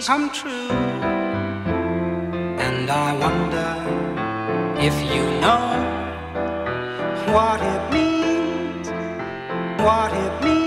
come true. And I wonder if you know what it means, what it means.